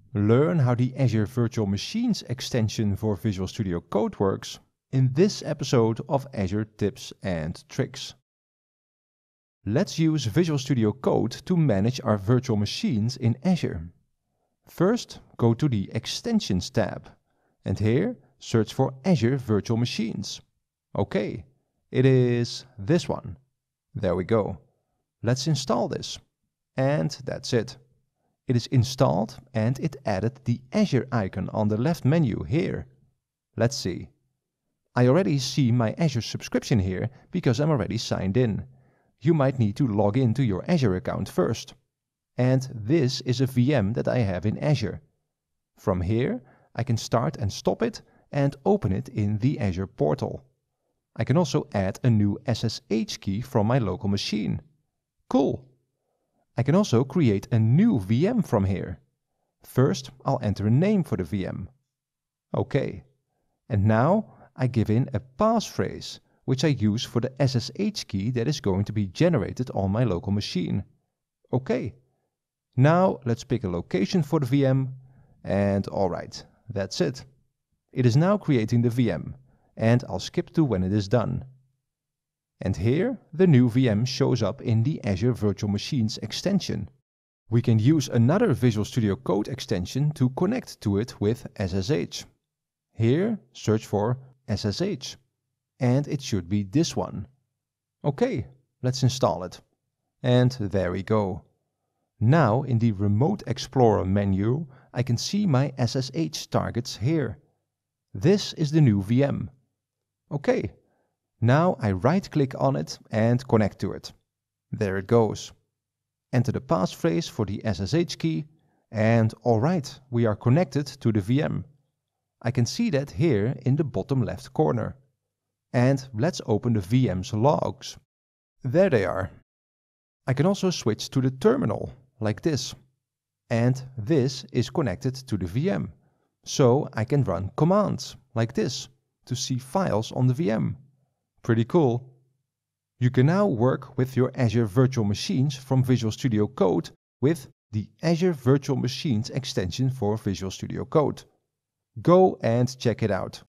Learn how the Azure Virtual Machines extension for Visual Studio Code works in this episode of Azure Tips and Tricks. Let's use Visual Studio Code to manage our virtual machines in Azure. First, go to the Extensions tab, and here search for Azure Virtual Machines. Okay, it is this one. There we go. Let's install this. And that's it. It is installed and it added the Azure icon on the left menu here. Let's see. I already see my Azure subscription here because I'm already signed in. You might need to log into your Azure account first. And this is a VM that I have in Azure. From here, I can start and stop it and open it in the Azure portal. I can also add a new SSH key from my local machine. Cool! I can also create a new VM from here. First, I'll enter a name for the VM. Okay. And now I give in a passphrase, which I use for the SSH key that is going to be generated on my local machine. Okay. Now let's pick a location for the VM. And alright, that's it. It is now creating the VM, and I'll skip to when it is done. And here, the new VM shows up in the Azure Virtual Machines extension. We can use another Visual Studio Code extension to connect to it with SSH. Here, search for SSH. And it should be this one. Okay, let's install it. And there we go. Now, in the Remote Explorer menu, I can see my SSH targets here. This is the new VM. Okay. Now I right-click on it and connect to it. There it goes. Enter the passphrase for the SSH key, and alright, we are connected to the VM. I can see that here in the bottom left corner. And let's open the VM's logs. There they are. I can also switch to the terminal, like this. And this is connected to the VM. So I can run commands, like this, to see files on the VM. Pretty cool. You can now work with your Azure Virtual Machines from Visual Studio Code with the Azure Virtual Machines extension for Visual Studio Code. Go and check it out.